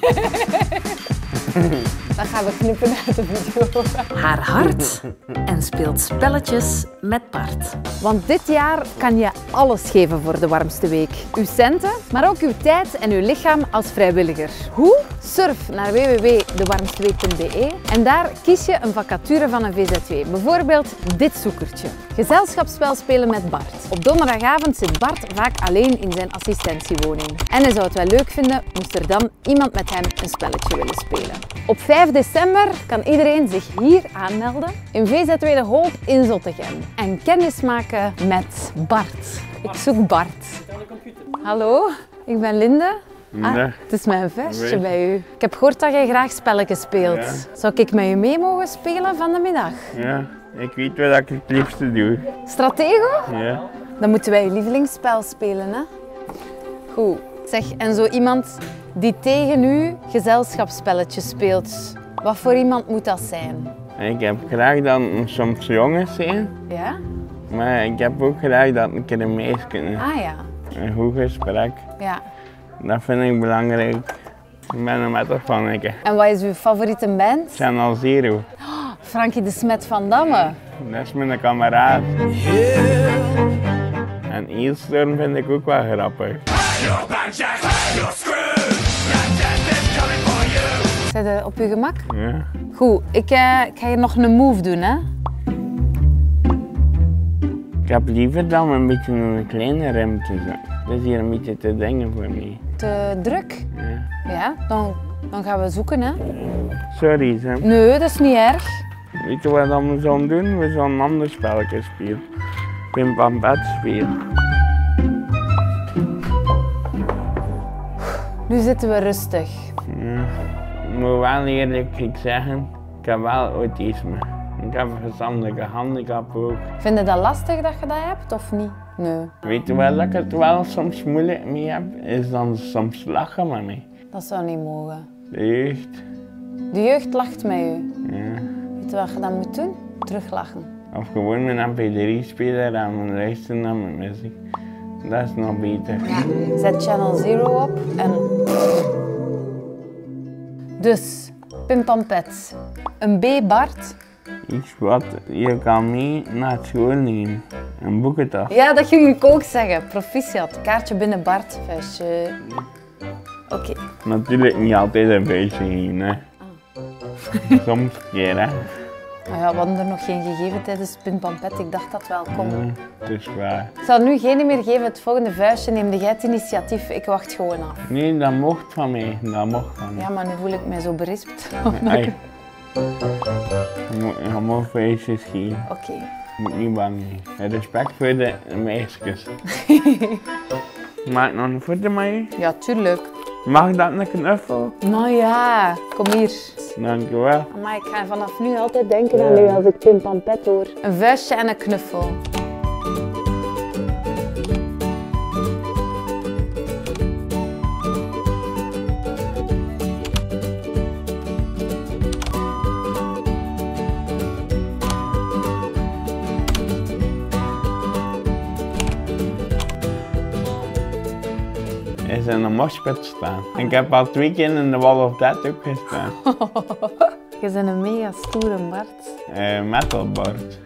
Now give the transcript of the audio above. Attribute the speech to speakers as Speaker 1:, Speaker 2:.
Speaker 1: Dat gaan we knippen uit de video.
Speaker 2: Haar hart en speelt spelletjes met Bart.
Speaker 1: Want dit jaar kan je alles geven voor de warmste week. Uw centen, maar ook uw tijd en uw lichaam als vrijwilliger. Hoe? Surf naar www.dewarmsteweek.be en daar kies je een vacature van een VZW. Bijvoorbeeld dit zoekertje. Gezelschapsspel spelen met Bart. Op donderdagavond zit Bart vaak alleen in zijn assistentiewoning. En hij zou het wel leuk vinden moest er dan iemand met hem een spelletje willen spelen. Op 5 december kan iedereen zich hier aanmelden in VZW De Hoop in Zottegem en kennis maken met Bart. Ik zoek Bart. Hallo, ik ben Linde. Ah, het is mijn vestje bij u. Ik heb gehoord dat jij graag spelletjes speelt. Ja. Zou ik met u mee mogen spelen van de middag?
Speaker 3: Ja, ik weet wat ik het liefste doe.
Speaker 1: Stratego?
Speaker 3: Ja.
Speaker 1: Dan moeten wij je lievelingsspel spelen, hè? Goed. Zeg, en zo iemand die tegen u gezelschapsspelletjes speelt, wat voor iemand moet dat zijn?
Speaker 3: Ik heb graag dat het soms jongens zijn,
Speaker 1: Ja?
Speaker 3: maar ik heb ook graag dat een keer een meisje is.
Speaker 1: Ah ja.
Speaker 3: Een goed gesprek,
Speaker 1: Ja.
Speaker 3: dat vind ik belangrijk. Ik ben een metal van ik.
Speaker 1: En wat is uw favoriete band?
Speaker 3: Channel Zero.
Speaker 1: Oh, Frankie de Smet van Damme.
Speaker 3: Dat is mijn kameraad. En Eelstorm vind ik ook wel grappig.
Speaker 1: Zijn je op uw gemak?
Speaker 3: Ja.
Speaker 1: Goed, ik ga hier nog een move doen, hè?
Speaker 3: Ik heb liever dan een beetje een kleine ruimte. Dat is hier een beetje te dingen voor mij.
Speaker 1: Te druk?
Speaker 3: Ja.
Speaker 1: Ja, dan gaan we zoeken, hè?
Speaker 3: Sorry, Sam.
Speaker 1: Nee, dat is niet erg.
Speaker 3: Weet je wat we zullen doen? We zullen een ander spelletje spelen. Pim Pam Pet spelen.
Speaker 1: Nu zitten we rustig.
Speaker 3: Ja. Ik moet wel eerlijk zeggen, ik heb wel autisme. Ik heb een verstandelijke handicap ook.
Speaker 1: Vind je dat lastig dat je dat hebt, of niet? Nee.
Speaker 3: Weet je waar ik het wel soms moeilijk mee heb? Is dan soms lachen met mij.
Speaker 1: Dat zou niet mogen.
Speaker 3: De jeugd.
Speaker 1: De jeugd lacht met u.
Speaker 3: Ja.
Speaker 1: Weet je wat je dan moet doen? Teruglachen.
Speaker 3: Of gewoon mijn MP3-speler en luisteren naar mijn muziek. Dat is nog beter.
Speaker 1: Ja. Zet Channel Zero op en... Dus, Pim Pam Pet. Een B Bart.
Speaker 3: Iets wat je kan mee naar school nemen. Een boekentaf.
Speaker 1: Ja, dat ging ik ook zeggen. Proficiat. Kaartje binnen Bart. Vestje. Oké.
Speaker 3: Natuurlijk niet altijd een feestje heen, hè. Soms een keer, hè.
Speaker 1: Nou ja, we hadden er nog geen gegeven tijdens Pim Pam Pet. Ik dacht dat wel kon.
Speaker 3: Ja, het is waar.
Speaker 1: Ik zal nu geen meer geven. Het volgende vuistje neemde jij het initiatief. Ik wacht gewoon af.
Speaker 3: Nee, dat mocht van mij. Dat mocht van mij.
Speaker 1: Ja, maar nu voel ik mij zo berispt.
Speaker 3: Hey. Je mag feestjes geven.
Speaker 1: Oké.
Speaker 3: Je moet niet bang zijn. Respect voor de meisjes. Maak nog een foto met je?
Speaker 1: Ja, tuurlijk.
Speaker 3: Mag dat een knuffel?
Speaker 1: Nou ja, kom hier.
Speaker 3: Dankjewel.
Speaker 1: Maar ik ga vanaf nu altijd denken aan u als ik Pim Pam Pet hoor. Een vuistje en een knuffel.
Speaker 3: Is in een moshpit staan. Ik heb al 2 keer in de Wall of Death ook gestaan.
Speaker 1: Je bent een mega stoere Bart.
Speaker 3: Metal Bart.